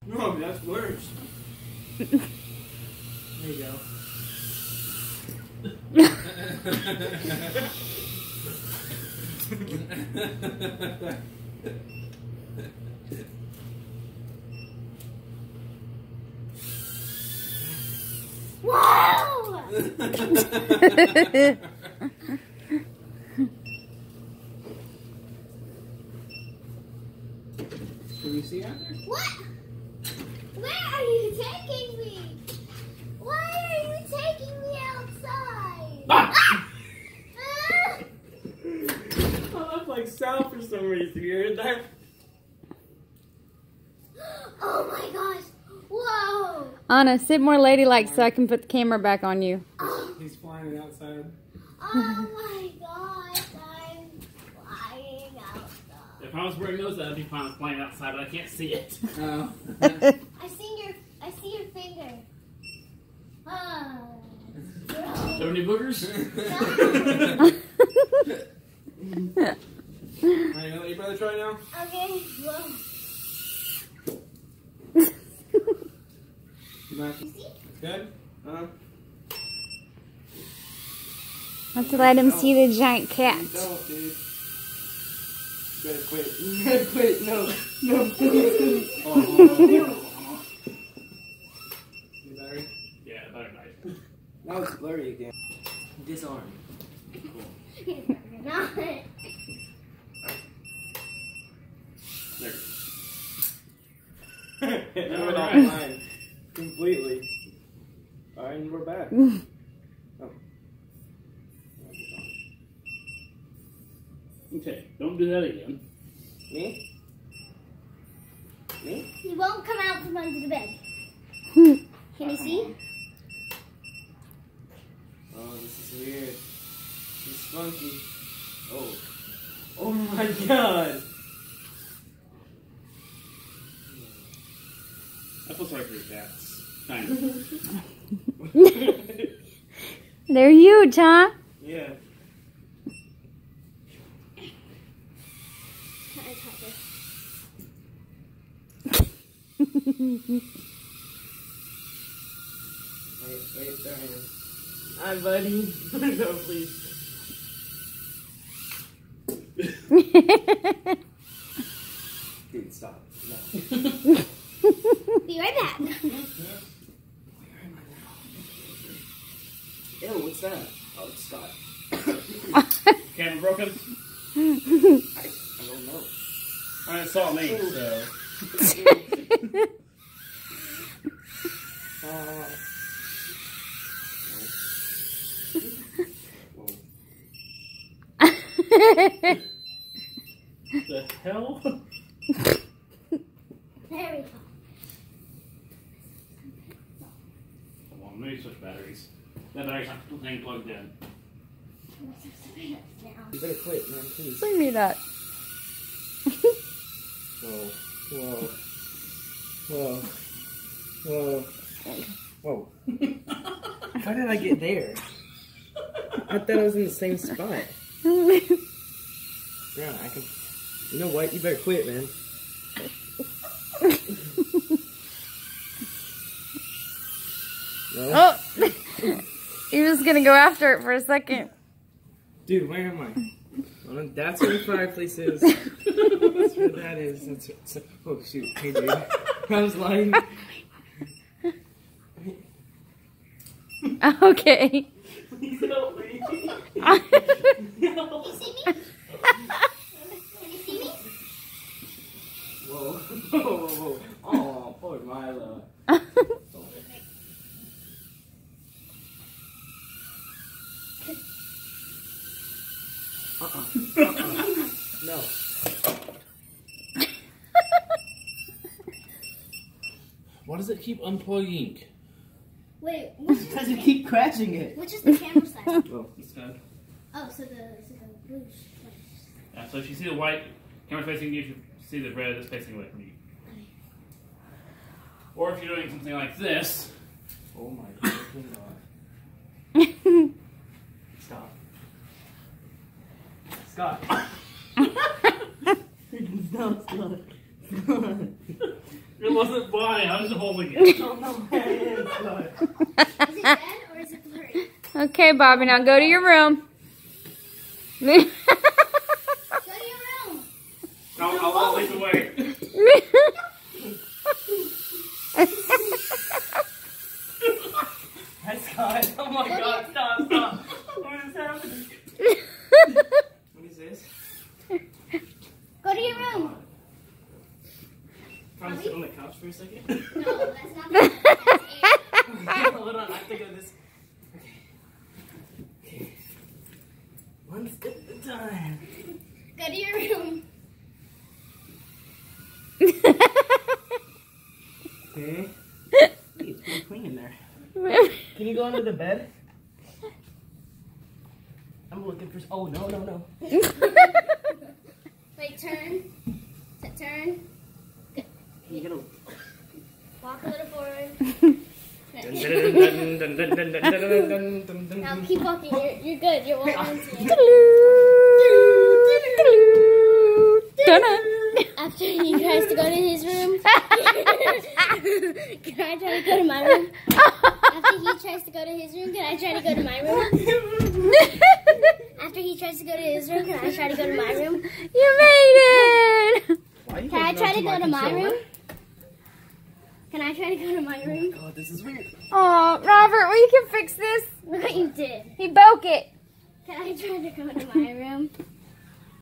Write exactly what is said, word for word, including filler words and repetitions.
No, that's worse. There you go. Wow! Can you see out there? What? Where are you taking me? Why are you taking me outside? Ah! Ah! I look like Sal for some reason. You heard that? Oh my gosh! Whoa! Anna, sit more ladylike so I can put the camera back on you. He's flying outside. Oh my gosh! I'm flying outside. If I was wearing those, I'd be fine flying outside, but I can't see it. Oh. I see your, I see your finger. Ah. So many boogers? Alright, you let your brother try now? Okay. Whoa. You see? Good? Uh-huh. Have to let him see the giant cat. You don't, dude. You better quit. You better quit. No. No, please. Oh, oh, oh. You better? Yeah, better night. Now it's blurry again. Disarm. You're not. There. It went Alright. offline. Completely. Alright, and we're back. Oh. Okay, don't do that again. Me? Me? He won't come out from under the bed. Can you see? Oh, this is weird. This is funky. Oh. Oh my god! I feel sorry for your cats. Kind of. They're huge, huh? Yeah. Wait, wait, there I am. Hi, buddy. No, please. Dude, stop. No. Be right back. Where am I now? Ew, what's that? Oh, it's Scott. Camera broken? I, I don't know. Alright, it's all me, so. Uh, The hell? There we go. Come on, let me switch batteries. That battery's not thing plugged in. you better quit, man, please. Bring me that. Whoa, whoa, whoa, whoa, whoa. How did I get there? I thought I was in the same spot. Yeah, I can. You know what? You better quit, man. No? Oh! He was gonna go after it for a second. Dude, where am I? Well, that's where the fireplace is. That's where that is. That's where, so, oh shoot! Hey, dude. I was lying. Okay. Please help me. Can you see me? Can you see me? Whoa, whoa, whoa, whoa. Oh, poor Milo. Uh-uh. Uh-uh. No. Why does it keep unplugging? Wait, which, Because you keep crashing it. which is the camera side? Whoa. This guy. Oh, so the, so the blue. Yeah, so if you see the white camera facing you, you should see the red that's facing away from you. Or if you're doing something like this. Oh my god. Stop. Scott. Stop, Scott. It wasn't blind. I was just holding it. Oh no, it's not. Is it dead or is it blurry? Okay, Bobby, now go to your room. Go to your room. I'll, I'll, I'll lead the way. Hi, Scott. Oh my God! Stop! Stop! What is happening? What is this? Go to your room. Can I sit on the couch for a second? No, that's not the that's air. Hold on, I have to go this. Okay. Okay. One step at a time. Go to your room. Okay. It's pretty clean in there. Can you go under the bed? I'm looking for. Oh no no no. Wait, turn. T- turn. You gotta. Walk a little forward. Dun, dun, dun, dun, dun, dun, dun, dun, dun, dun, dun, Now dun. keep walking. You're, you're good. You're well into it. After he tries to go to his room, can I try to go to my room? After he tries to go to his room, can I try to go to my room? After he tries to go to his room, can I try to go to my room? You made it! Why are you Can I holding try on to go my to my controller? room? Can I try to go to my room? Oh, this is weird. Oh, Robert, we can fix this. Look what you did. He broke it. Can I try to go to my room?